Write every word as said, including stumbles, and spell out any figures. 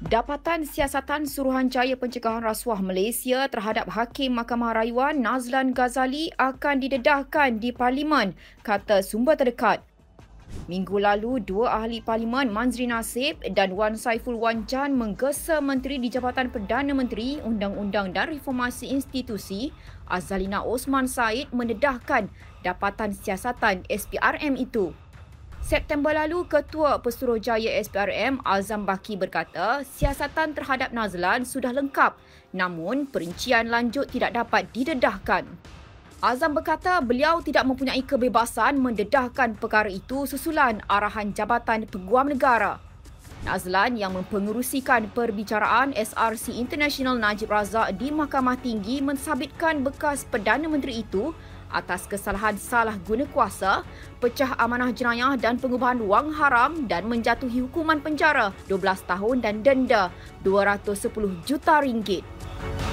Dapatan Siasatan Suruhanjaya Pencegahan Rasuah Malaysia terhadap Hakim Mahkamah Rayuan Nazlan Ghazali akan didedahkan di Parlimen, kata sumber terdekat. Minggu lalu, dua ahli Parlimen Manzri Nasib dan Wan Saiful Wan Jan menggesa Menteri di Jabatan Perdana Menteri Undang-Undang dan Reformasi Institusi Azalina Osman Said mendedahkan Dapatan Siasatan S P R M itu. September lalu, Ketua Pesuruhjaya S P R M Azam Baki berkata siasatan terhadap Nazlan sudah lengkap, namun perincian lanjut tidak dapat didedahkan. Azam berkata beliau tidak mempunyai kebebasan mendedahkan perkara itu susulan arahan Jabatan Peguam Negara. Nazlan yang mempengerusikan perbicaraan S R C International Najib Razak di Mahkamah Tinggi mensabitkan bekas Perdana Menteri itu atas kesalahan salah guna kuasa, pecah amanah jenayah dan pengubahan wang haram dan menjatuhi hukuman penjara dua belas tahun dan denda dua ratus sepuluh juta ringgit.